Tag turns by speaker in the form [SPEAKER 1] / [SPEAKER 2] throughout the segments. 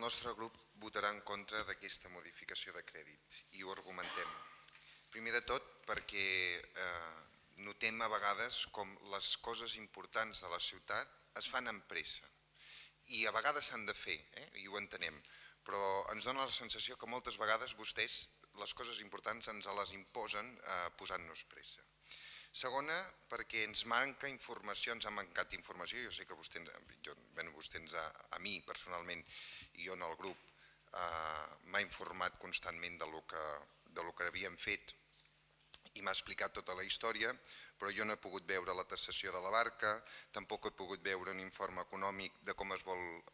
[SPEAKER 1] nostre grup votarà en contra d'aquesta modificació de crèdit i ho argumentem. Primer de tot perquè notem a vegades com les coses importants de la ciutat es fan amb pressa i a vegades s'han de fer, i ho entenem, però ens dona la sensació que moltes vegades vostès les coses importants ens les imposen posant-nos pressa. Segona, perquè ens manca informació, ens ha mancat informació, jo sé que vostè a mi personalment i jo en el grup m'ha informat constantment del que havíem fet i m'ha explicat tota la història, però jo no he pogut veure la tasació de la barca, tampoc he pogut veure un informe econòmic de com es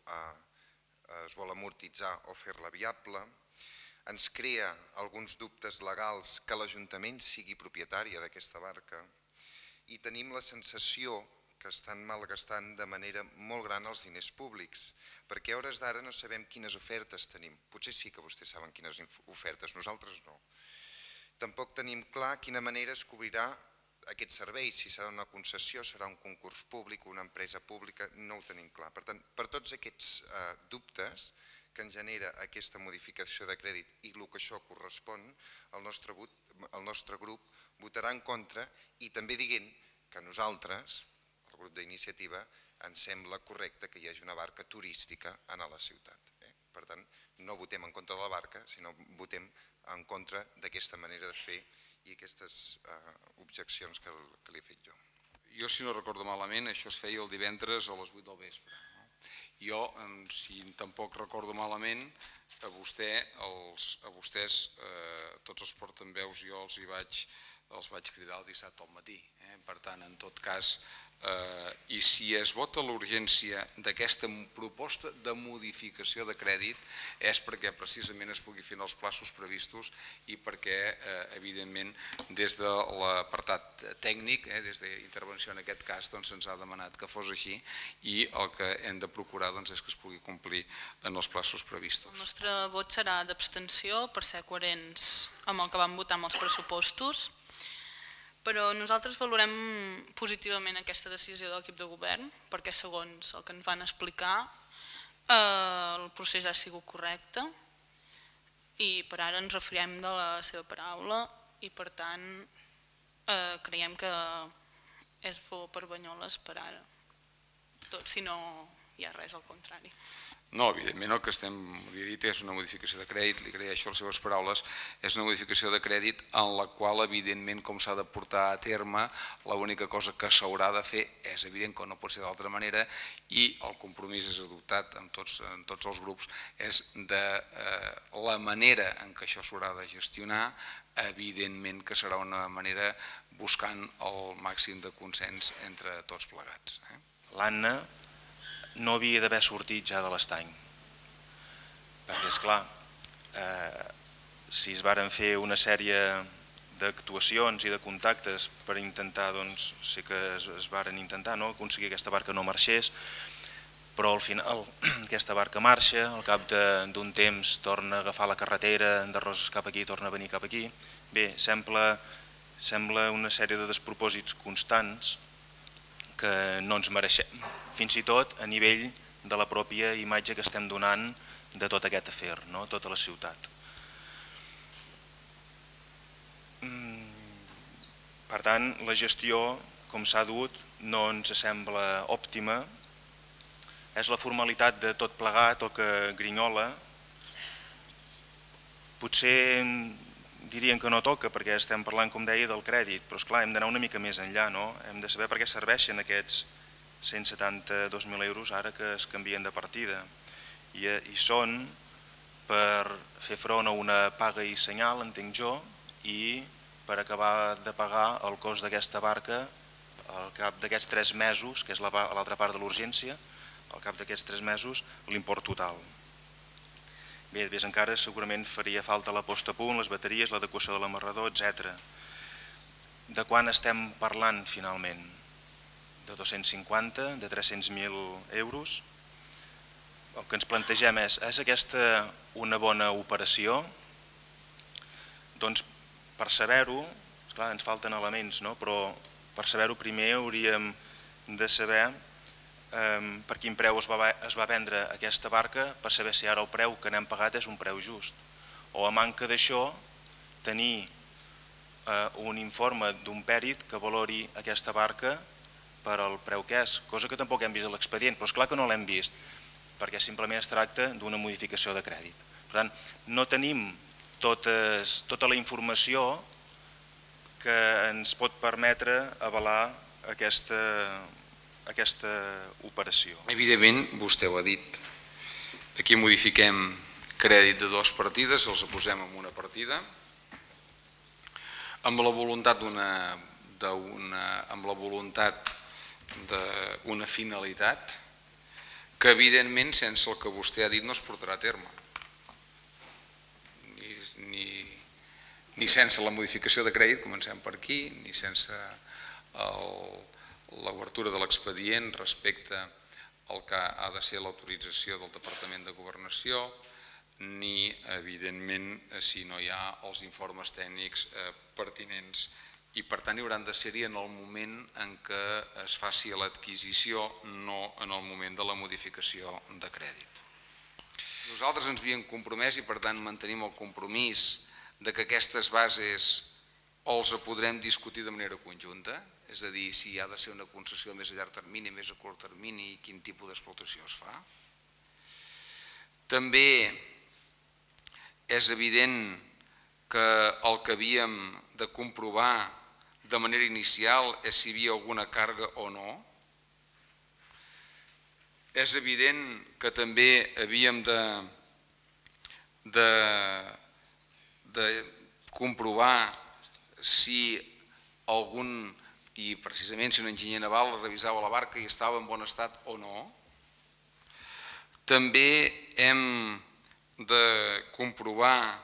[SPEAKER 1] vol amortitzar o fer-la viable. Ens crea alguns dubtes legals que l'Ajuntament sigui propietària d'aquesta barca i tenim la sensació que estan malgastant de manera molt gran els diners públics, perquè a hores d'ara no sabem quines ofertes tenim. Potser sí que vostès saben quines ofertes, nosaltres no. Tampoc tenim clar quina manera es cobrirà aquest servei, si serà una concessió, serà un concurs públic, una empresa pública, no ho tenim clar. Per tant, per tots aquests dubtes que ens genera aquesta modificació de crèdit i el que això correspon, el nostre grup votarà en contra i també dient que nosaltres, el grup d'iniciativa, ens sembla correcte que hi hagi una barca turística a la ciutat. Per tant, no votem en contra de la barca, sinó votem en contra d'aquesta manera de fer i aquestes objeccions que li he fet jo.
[SPEAKER 2] Jo, si no recordo malament, això es feia el divendres a les 8 del vespre. Jo, si tampoc recordo malament, a vostès, tots els portaveus, jo els vaig cridar el dissabte al matí. Per tant, en tot cas, i si es vota l'urgència d'aquesta proposta de modificació de crèdit és perquè precisament es pugui fer en els plaços previstos i perquè, evidentment, des de l'apartat tècnic, des d'intervenció en aquest cas, se'ns ha demanat que fos així i el que hem de procurar és que es pugui complir en els plaços previstos.
[SPEAKER 3] El nostre vot serà d'abstenció per ser coherents amb el que vam votar amb els pressupostos, però nosaltres valorem positivament aquesta decisió de l'equip de govern perquè, segons el que ens van explicar, el procés ha sigut correcte i per ara ens refiem de la seva paraula i, per tant, creiem que és bo per Banyoles per ara, tot si no hi ha res al contrari.
[SPEAKER 2] No, evidentment el que li he dit és una modificació de crèdit, li agraeixo les seves paraules, és una modificació de crèdit en la qual, evidentment, com s'ha de portar a terme, l'única cosa que s'haurà de fer és evident que no pot ser d'altra manera i el compromís és adoptat en tots els grups, és de la manera en què això s'haurà de gestionar, evidentment que serà una manera buscant el màxim de consens entre tots plegats.
[SPEAKER 4] L'Anna no havia d'haver sortit ja de l'estany, perquè, esclar, si es varen fer una sèrie d'actuacions i de contactes per intentar, doncs, sé que es varen intentar aconseguir que aquesta barca no marxés, però al final aquesta barca marxa, al cap d'un temps torna a agafar la carretera de Roses cap aquí, torna a venir cap aquí. Bé, sembla una sèrie de despropòsits constants que no ens mereixem, fins i tot a nivell de la pròpia imatge que estem donant de tot aquest afer, tota la ciutat. Per tant, la gestió, com s'ha dut, no ens sembla òptima. És la formalitat de tot plegat el que grinyola. Potser dirien que no toca perquè estem parlant, com deia, del crèdit, però esclar, hem d'anar una mica més enllà, hem de saber per què serveixen aquests 172.000 euros ara que es canvien de partida i són per fer front a una paga i senyal, entenc jo, i per acabar de pagar el cost d'aquesta barca al cap d'aquests 3 mesos, que és l'altra part de l'urgència, al cap d'aquests 3 mesos l'import total. Bé, més encara segurament faria falta la posta a punt, les bateries, l'adequació de l'amarrador, etc. De quan estem parlant finalment? De 250, de 300.000 euros? El que ens plantegem és aquesta una bona operació? Doncs per saber-ho, clar, ens falten elements, però per saber-ho primer hauríem de saber per quin preu es va vendre aquesta barca per saber si ara el preu que n'hem pagat és un preu just. O a manca d'això, tenir un informe d'un pèrit que valori aquesta barca per al preu que és, cosa que tampoc hem vist a l'expedient, però és clar que no l'hem vist, perquè simplement es tracta d'una modificació de crèdit. Per tant, no tenim tota la informació que ens pot permetre avalar aquesta operació.
[SPEAKER 2] Evidentment, vostè ho ha dit, aquí modifiquem crèdit de dues partides, els posem en una partida, amb la voluntat d'una finalitat que evidentment sense el que vostè ha dit no es portarà a terme, ni sense la modificació de crèdit, comencem per aquí, ni sense l'obertura de l'expedient respecte al que ha de ser l'autorització del Departament de Governació, ni evidentment si no hi ha els informes tècnics pertinents, i per tant hi hauran de ser-hi en el moment en què es faci l'adquisició, no en el moment de la modificació de crèdit. Nosaltres ens havíem compromès i per tant mantenim el compromís de que aquestes bases els podrem discutir de manera conjunta, és a dir, si ha de ser una concessió més a llarg termini, més a curt termini i quin tipus d'explotació es fa. També és evident que el que havíem de comprovar de manera inicial és si hi havia alguna càrrega o no. És evident que també havíem de comprovar si algun, i precisament si un enginyer naval revisava la barca i estava en bon estat o no. També hem de comprovar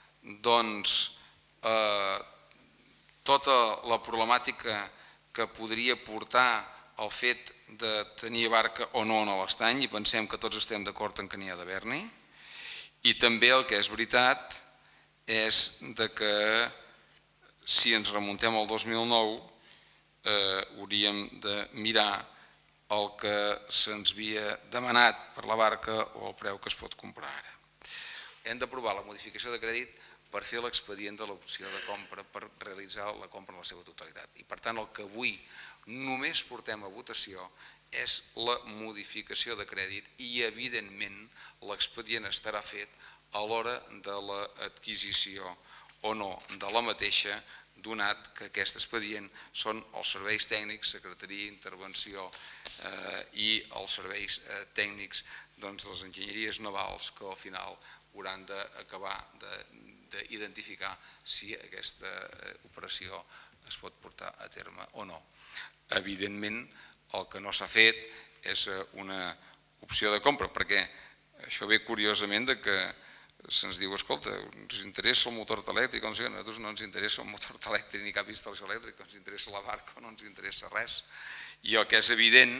[SPEAKER 2] tota la problemàtica que podria portar el fet de tenir barca o no en l'estany, i pensem que tots estem d'acord en que n'hi ha d'haver-n'hi. I també el que és veritat és que si ens remuntem al 2009 hauríem de mirar el que se'ns havia demanat per la barca o el preu que es pot comprar ara. Hem d'aprovar la modificació de crèdit per fer l'expedient de l'opció de compra, per realitzar la compra en la seva totalitat. I per tant el que avui només portem a votació és la modificació de crèdit i evidentment l'expedient estarà fet a l'hora de l'adquisició o no de la mateixa, donat que aquest expedient són els serveis tècnics, secretaria, intervenció i els serveis tècnics de les enginyeries navals que al final hauran d'acabar d'identificar si aquesta operació es pot portar a terme o no. Evidentment, el que no s'ha fet és una opció de compra, perquè això ve curiosament que se'ns diu, escolta, ens interessa el motor elèctric, a nosaltres no ens interessa el motor elèctric ni cap instal·lació elèctrica, ens interessa la barca o no ens interessa res. I el que és evident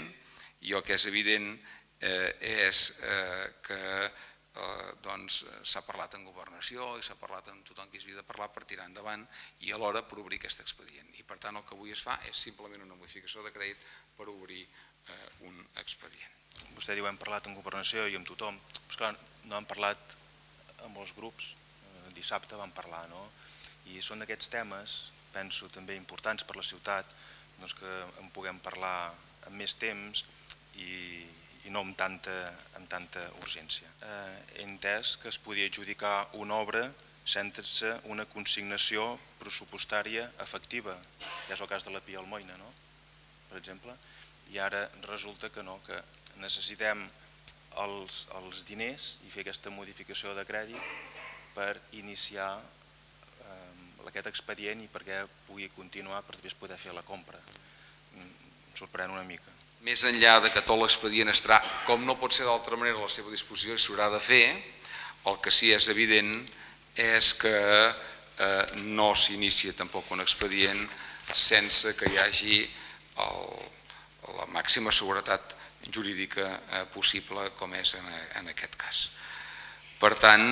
[SPEAKER 2] és que s'ha parlat en governació i s'ha parlat amb tothom qui s'havia de parlar per tirar endavant i alhora per obrir aquest expedient. I per tant el que avui es fa és simplement una modificació de crèdit per obrir un expedient.
[SPEAKER 4] Vostè diu hem parlat en governació i amb tothom, però esclar, no hem parlat amb els grups, dissabte vam parlar, no? I són d'aquests temes, penso també importants per la ciutat, que en puguem parlar amb més temps i no amb tanta urgència. He entès que es podia adjudicar una obra sense una consignació pressupostària efectiva, ja és el cas de la Pia Almoina, per exemple, i ara resulta que no, que necessitem els diners i fer aquesta modificació de crèdit per iniciar aquest expedient i perquè pugui continuar per després poder fer la compra. Em sorprèn una mica.
[SPEAKER 2] Més enllà que tot l'expedient estarà, com no pot ser d'altra manera, a la seva disposició i s'haurà de fer, el que sí és evident és que no s'inicia tampoc un expedient sense que hi hagi la màxima seguretat jurídica possible, com és en aquest cas. Per tant,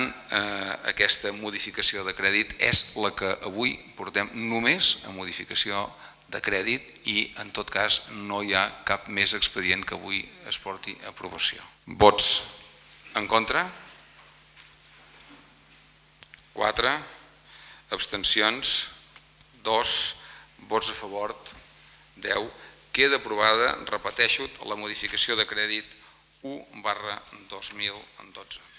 [SPEAKER 2] aquesta modificació de crèdit és la que avui portem només a modificació de crèdit i en tot cas no hi ha cap més expedient que avui es porti a aprovació. Vots en contra? 4. Abstencions? 2. Vots a favor? 10. Queda aprovada, repeteixo, la modificació de crèdit 1/2012.